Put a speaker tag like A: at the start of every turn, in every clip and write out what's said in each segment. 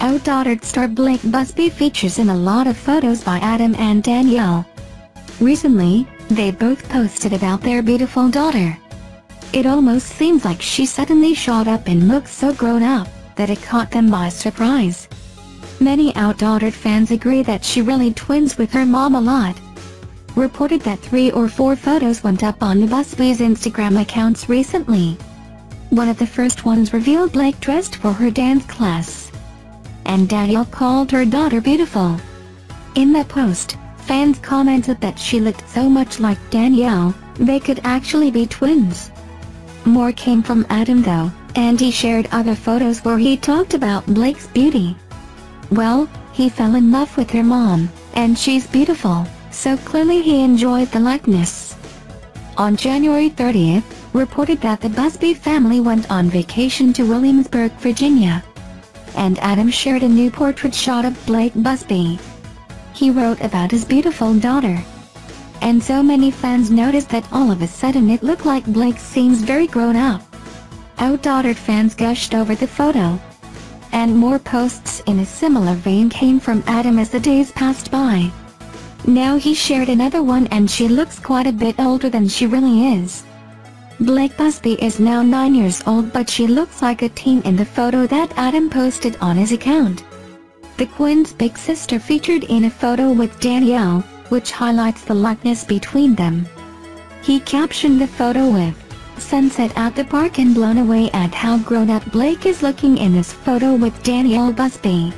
A: OutDaughtered star Blayke Busby features in a lot of photos by Adam and Danielle. Recently, they both posted about their beautiful daughter. It almost seems like she suddenly shot up and looked so grown up, that it caught them by surprise. Many OutDaughtered fans agree that she really twins with her mom a lot. Reported that 3 or 4 photos went up on the Busby's Instagram accounts recently. One of the first ones revealed Blayke dressed for her dance class, and Danielle called her daughter beautiful. In that post, fans commented that she looked so much like Danielle, they could actually be twins. More came from Adam though, and he shared other photos where he talked about Blayke's beauty. Well, he fell in love with her mom, and she's beautiful, so clearly he enjoyed the likeness. On January 30th, reported that the Busby family went on vacation to Williamsburg, Virginia, and Adam shared a new portrait shot of Blayke Busby. He wrote about his beautiful daughter, and so many fans noticed that all of a sudden it looked like Blayke seems very grown up. OutDaughtered fans gushed over the photo, and more posts in a similar vein came from Adam as the days passed by. Now he shared another one and she looks quite a bit older than she really is. Blayke Busby is now 9 years old, but she looks like a teen in the photo that Adam posted on his account. The quints' big sister featured in a photo with Danielle, which highlights the likeness between them. He captioned the photo with, "Sunset at the park and blown away at how grown up Blayke is looking in this photo with Danielle Busby.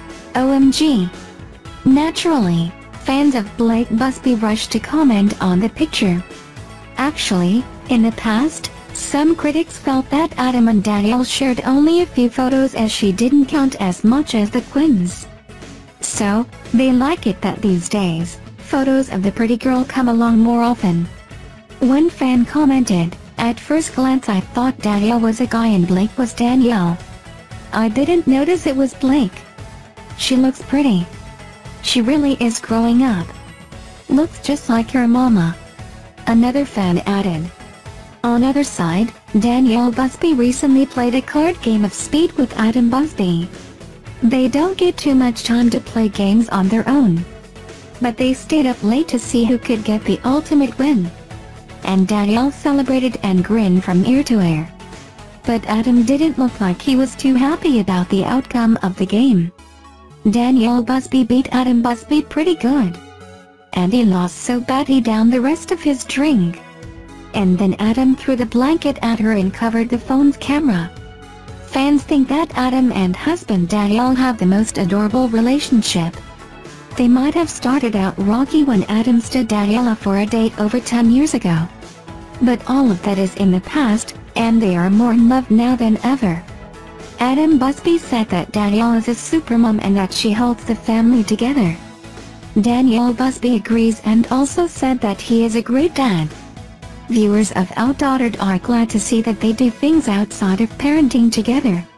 A: OMG." Naturally, fans of Blayke Busby rushed to comment on the picture. Actually, in the past, some critics felt that Adam and Danielle shared only a few photos as she didn't count as much as the twins. So, they like it that these days, photos of the pretty girl come along more often. One fan commented, "At first glance I thought Danielle was a guy and Blayke was Danielle. I didn't notice it was Blayke. She looks pretty. She really is growing up. Looks just like her mama." Another fan added, "On other side, Danielle Busby recently played a card game of Speed with Adam Busby. They don't get too much time to play games on their own, but they stayed up late to see who could get the ultimate win. And Danielle celebrated and grinned from ear to ear. But Adam didn't look like he was too happy about the outcome of the game. Danielle Busby beat Adam Busby pretty good, and he lost so bad he downed the rest of his drink. And then Adam threw the blanket at her and covered the phone's camera." Fans think that Adam and husband Danielle have the most adorable relationship. They might have started out rocky when Adam stood Danielle for a date over 10 years ago. But all of that is in the past, and they are more in love now than ever. Adam Busby said that Danielle is a supermom and that she holds the family together. Danielle Busby agrees and also said that he is a great dad. Viewers of OutDaughtered are glad to see that they do things outside of parenting together.